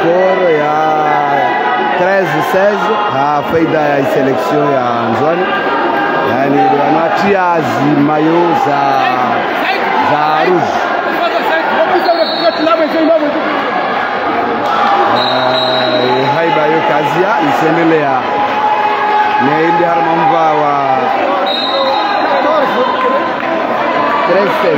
score ya 13-16 faida ya selection ya Anzwani, yani wanatia zimayo za rouge. Haiba yo kazia isendelea na ili harmamba wa 13-16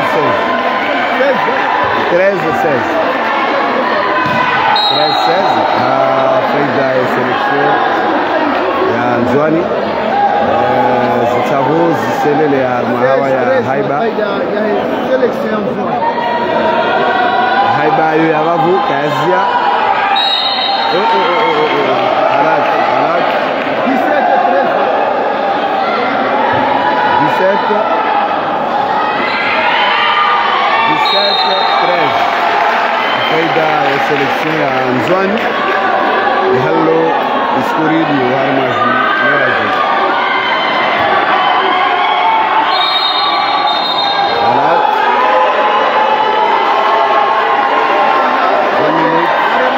faida ya selection ya Anzwani zitavo ziselele ya mahawa ya haiba haiba yo ya bavu kazia halat 17-13 faida ya selection ya Anzwani halo iskuridi warmazi meraji halat 1 minute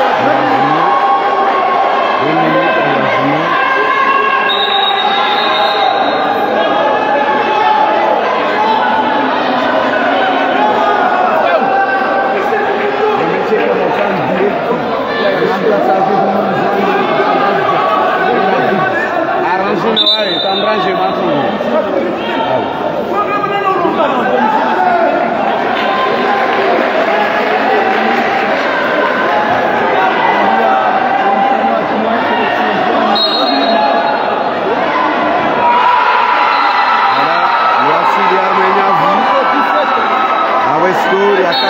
score ya 14-17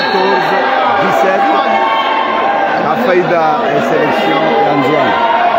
a faida ya selection ya Anzwani.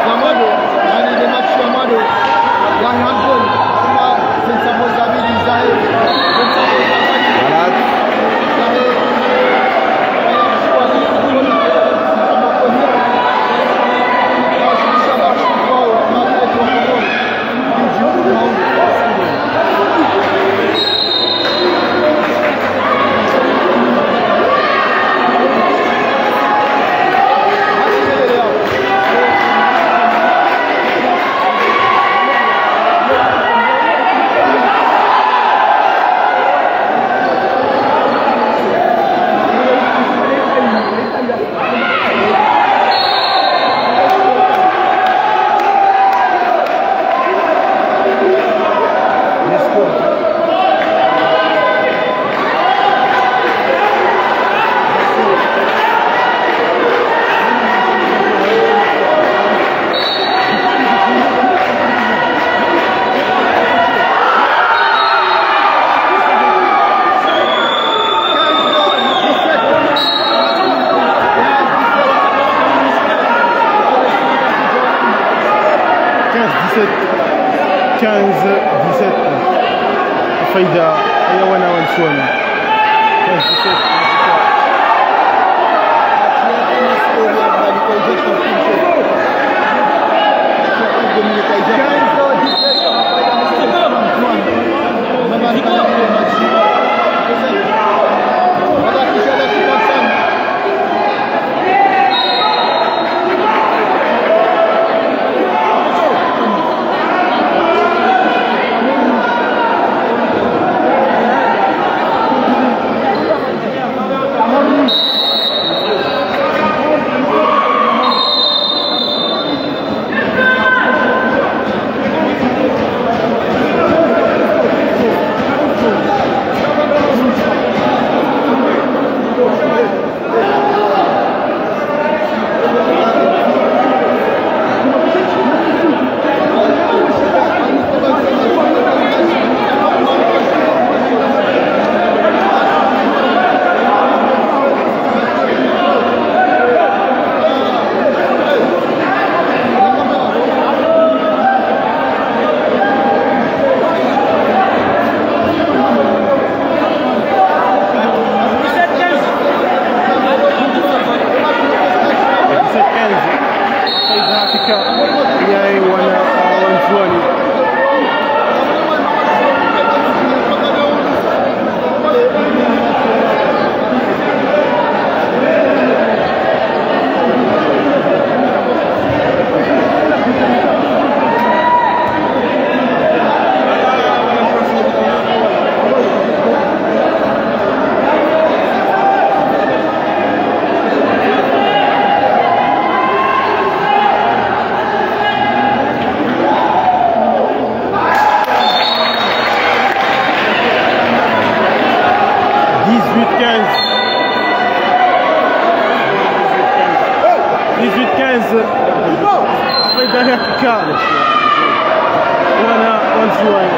faida ya wana Anzwani 17-15 faida hakika wana wanzuani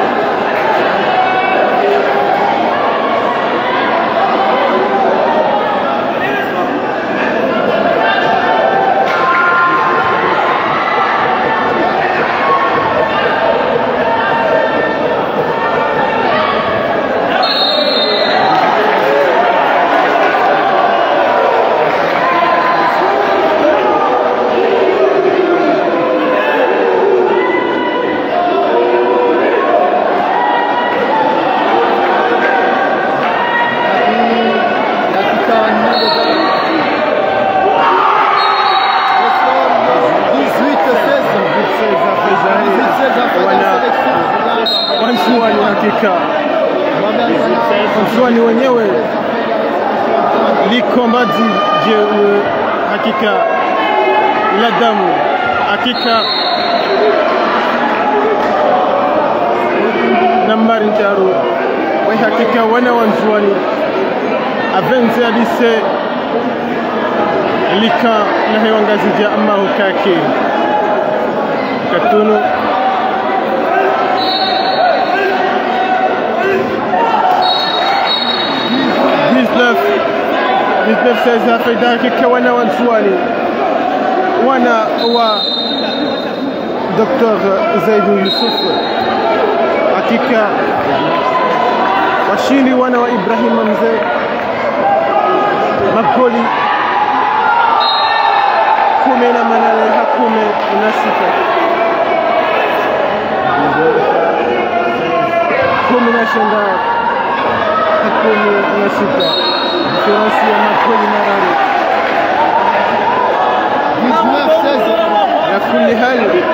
Wanzuani wenyewe likombaji je hakika la damu hakika nambari ntaro wa hakika wana wanzuani avenze alise lika na hewangazija amma hukake katuno 19 faida hakika wana wanzuani wana wa Dr. Zaidu Yusuf hakika washindi wana wa Ibrahim Mzee magoli 18 hakume na 6 hakumi na 6 diferensi ya magoli marari 19-16 ya kuli hali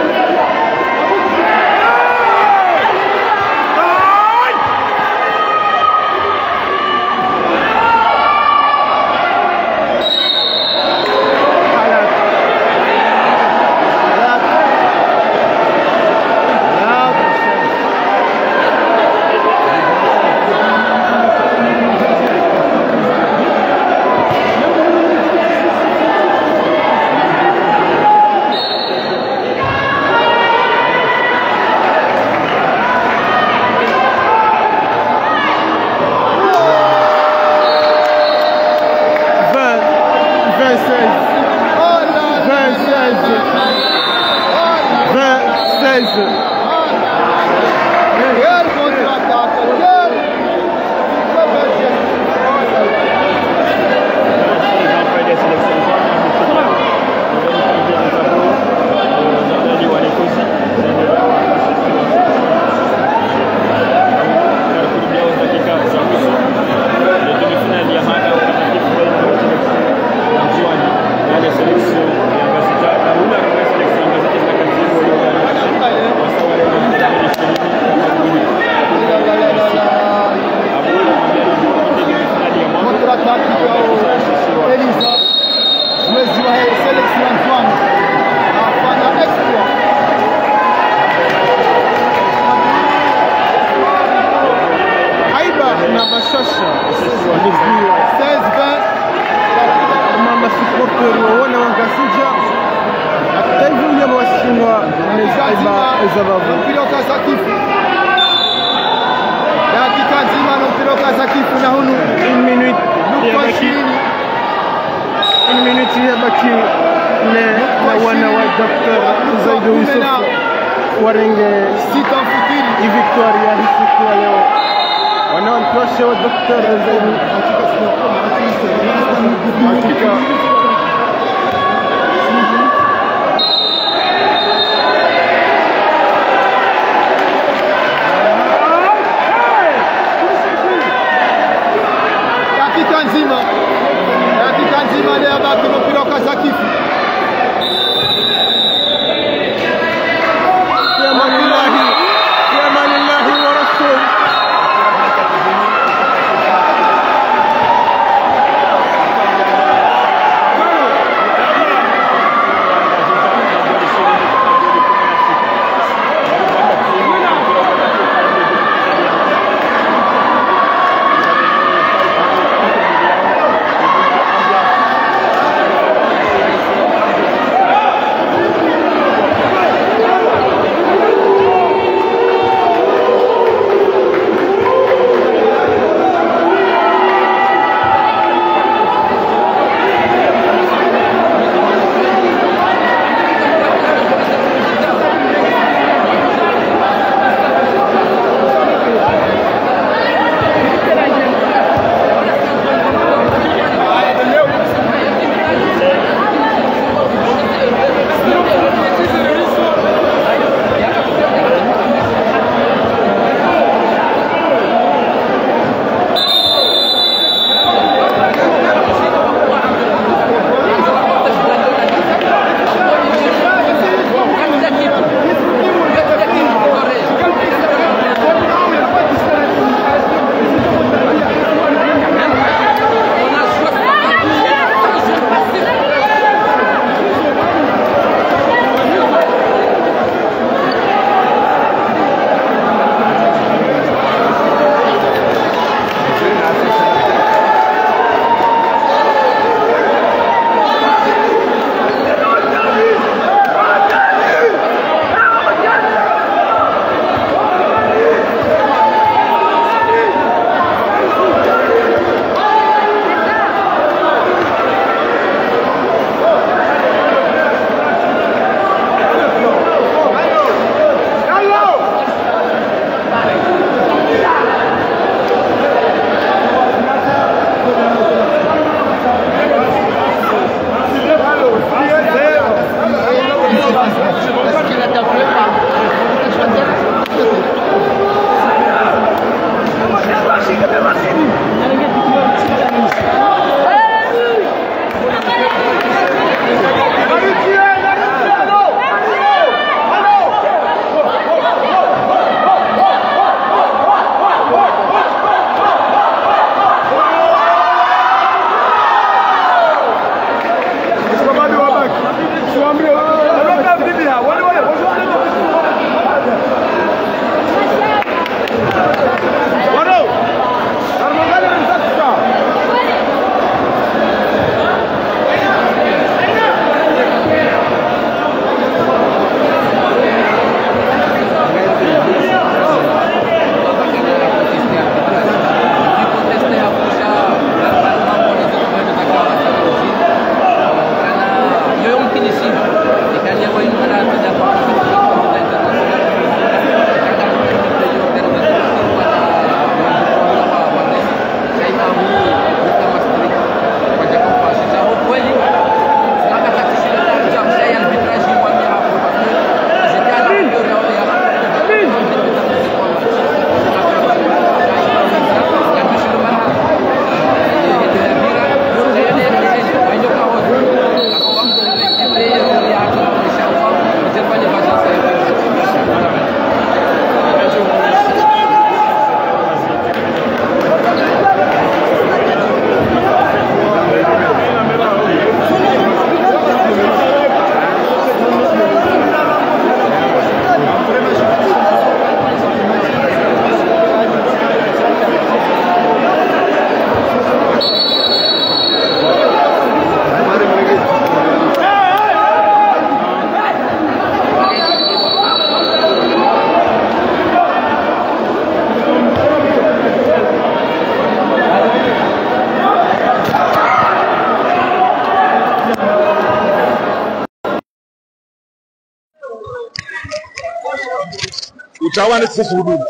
utawana sisi hudud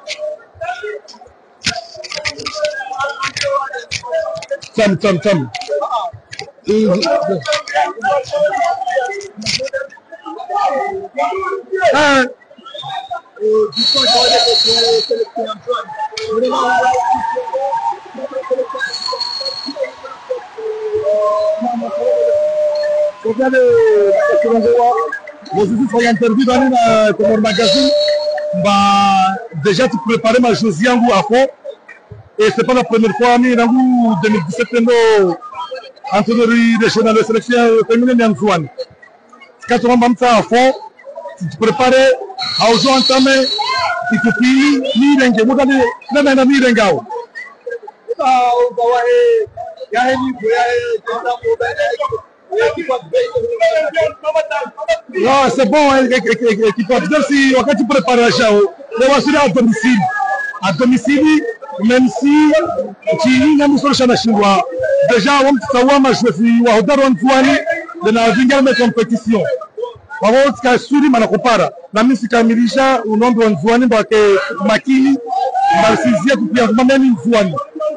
tam Vous avez interview dans le magazine. Déjà, tu préparais ma Josiane à fond. Et c'est pas la première fois, mais en 2017, entraîneur régional de sélection féminine en Zouane. Quand tu vas à fond, tu te prépares à aujourd'hui entamer, tu te files, ni rengue, vous allez, non, ni rengue. Non, c'est bon, si quand tu prépares la chao, on va se à domicile. À domicile, même si tu n'as pas de chinois, déjà, on va jouer à Odaronzouani de la Vingal compétition. On va se faire na kupara. Na mimi sikamilisha unombe wa Nzouani mbake makini, mbasizia kupia kumameni Nzouani.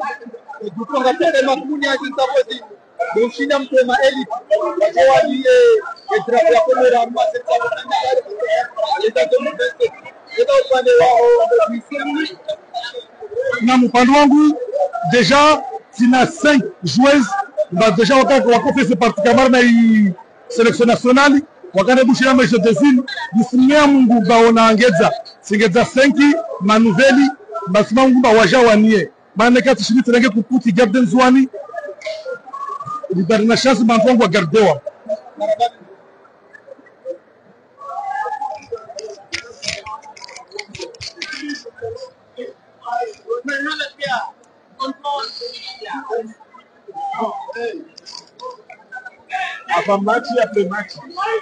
Na mpande wangu déjà sina 5 joueuses déjà wakati se particulièrement na sélection nationale wakati bushira mesho desini nisimia Mungu baona angeza singeza 5 manuveli basima Mungu bawaja wanie maana kati shiriti range kuputi garden Nzouani na chance bantu wa gardewa après match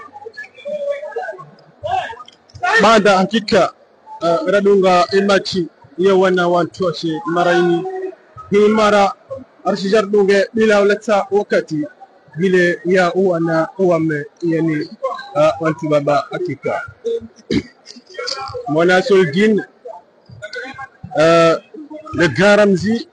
baada hakika radunga imachi ya wana wantoshe maraini hii mara arshijar dunge bila uleta wakati vile ya wana uame yani wantu baba hakika mwana soldin le garamzi